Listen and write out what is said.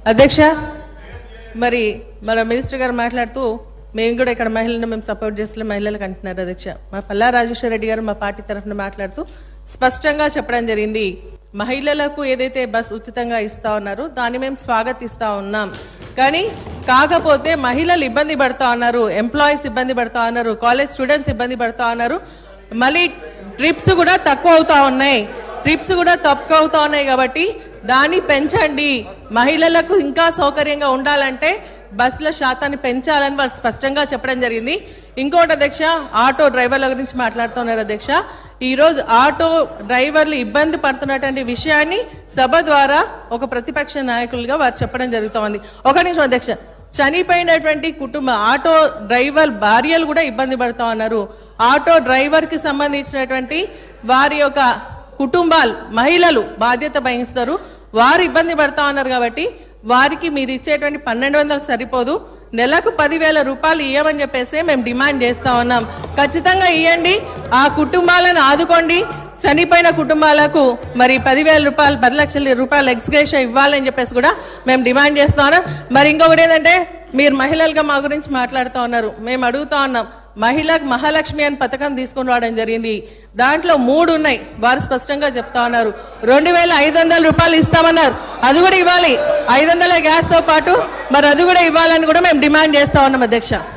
అధ్యక్ష, మరి మన మినిస్టర్ గారు మాట్లాడుతూ మేము కూడా ఇక్కడ మహిళలను మేము సపోర్ట్ చేస్తున్న మహిళలకు అంటున్నారు. అధ్యక్ష, మా పల్లా రాజేశ్వర రెడ్డి గారు మా పార్టీ తరఫున మాట్లాడుతూ స్పష్టంగా చెప్పడం జరిగింది, మహిళలకు ఏదైతే బస్ ఉచితంగా ఇస్తా ఉన్నారో దాన్ని మేము స్వాగతిస్తా ఉన్నాం. కానీ కాకపోతే మహిళలు ఇబ్బంది పడుతూ ఉన్నారు, ఎంప్లాయీస్ ఇబ్బంది పడుతూ ఉన్నారు, కాలేజ్ స్టూడెంట్స్ ఇబ్బంది పడుతూ ఉన్నారు. మళ్ళీ ట్రిప్స్ కూడా తక్కువ అవుతా ఉన్నాయి కాబట్టి దాన్ని పెంచండి, మహిళలకు ఇంకా సౌకర్యంగా ఉండాలంటే బస్సుల శాతాన్ని పెంచాలని వాళ్ళు స్పష్టంగా చెప్పడం జరిగింది. ఇంకోటి అధ్యక్ష, ఆటో డ్రైవర్ల గురించి మాట్లాడుతున్నారు. అధ్యక్ష, ఈరోజు ఆటో డ్రైవర్లు ఇబ్బంది పడుతున్నటువంటి విషయాన్ని సభ ద్వారా ఒక ప్రతిపక్ష నాయకులుగా వారు చెప్పడం జరుగుతోంది. ఒక నిమిషం అధ్యక్ష, చనిపోయినటువంటి కుటుంబ ఆటో డ్రైవర్ భార్యలు కూడా ఇబ్బంది పడుతూ ఉన్నారు. ఆటో డ్రైవర్కి సంబంధించినటువంటి వారి యొక్క కుటుంబాలు మహిళలు బాధ్యత వహిస్తారు, వారు ఇబ్బంది పడుతూ ఉన్నారు. కాబట్టి వారికి మీరు ఇచ్చేటువంటి 1200 సరిపోదు, నెలకు 10,000 రూపాయలు ఇవ్వమని చెప్పేసి మేము డిమాండ్ చేస్తూ ఉన్నాం. ఖచ్చితంగా ఇవ్వండి, ఆ కుటుంబాలను ఆదుకోండి. చనిపోయిన కుటుంబాలకు మరి 10,000 రూపాయలు 10 లక్షల రూపాయలు ఎక్స్గ్రేషియా ఇవ్వాలని చెప్పేసి కూడా మేము డిమాండ్ చేస్తూ ఉన్నాం. మరి ఇంకొకటి ఏంటంటే, మీరు మహిళలుగా మా గురించి మాట్లాడుతూ ఉన్నారు, మేము అడుగుతూ ఉన్నాం, మహిళకు మహాలక్ష్మి అని పథకం తీసుకుని రావడం జరిగింది. దాంట్లో 3 ఉన్నాయి, వారు స్పష్టంగా చెప్తా ఉన్నారు. 2,500 రూపాయలు ఇస్తామన్నారు, అది కూడా ఇవ్వాలి. 500 గ్యాస్తో పాటు మరి అది కూడా ఇవ్వాలని కూడా మేము డిమాండ్ చేస్తా ఉన్నాం. అధ్యక్ష.